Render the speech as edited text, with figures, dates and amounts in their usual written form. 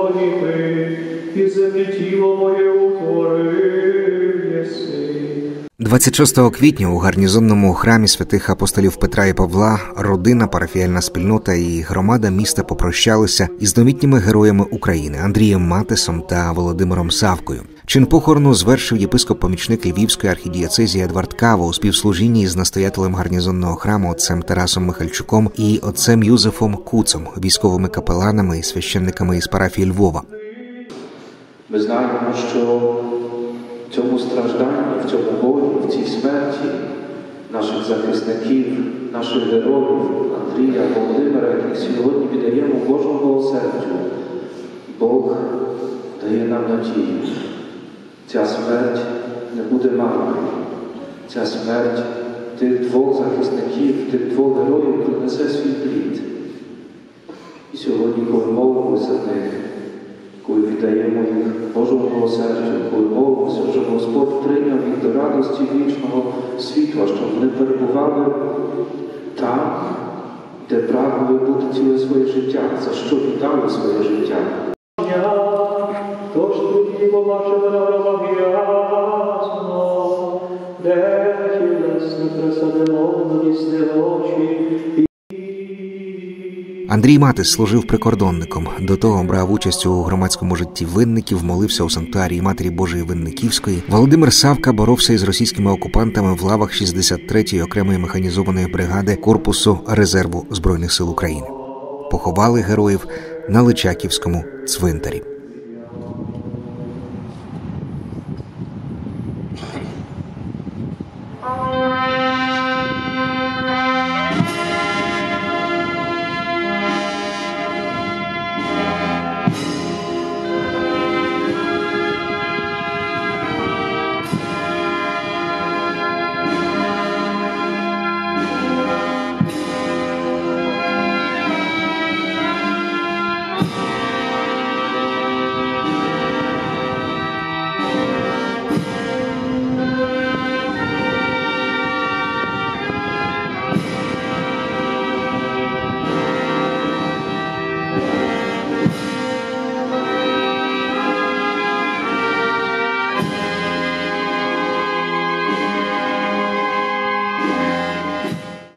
достоїти, і землі тіло моє утворив єси. 26 квітня у гарнізонному храмі святих апостолів Петра і Павла родина, парафіяльна спільнота і громада міста попрощалися із новітніми героями України Андрієм Матисом та Володимиром Савкою. Чин похорону звершив єпископ-помічник Львівської архідієцезії Едвард Кава у співслужінні з настоятелем гарнізонного храму отцем Тарасом Михальчуком і отцем Юзефом Куцом, військовими капеланами і священниками із парафії Львова. Ми знаємо, що в цьому стражданні, в цьому болі, в цій смерті наших захисників, наших героїв Андрія, Володимира, яких сьогодні віддаємо Божому милосердю, Бог дає нам надію. Ця смерть не буде марною. Ця смерть тих двох захисників, тих двох героїв принесе свій плід. І сьогодні, коли молимося за них, коли віддаємо їх Божому милосердю, коли молимося, щоб Господь прийняв їх до радості вічного світла, щоб вони перебували там, де прагнули бути ціле своє життя, за що віддали своє життя. Тож тоді побачили на гробах ясно, де тілесне присадило на дійсні очі. Андрій Матис служив прикордонником. До того брав участь у громадському житті винників, молився у санктуарії Матері Божої Винниківської. Володимир Савка боровся із російськими окупантами в лавах 63-ї окремої механізованої бригади Корпусу резерву Збройних сил України. Поховали героїв на Личаківському цвинтарі.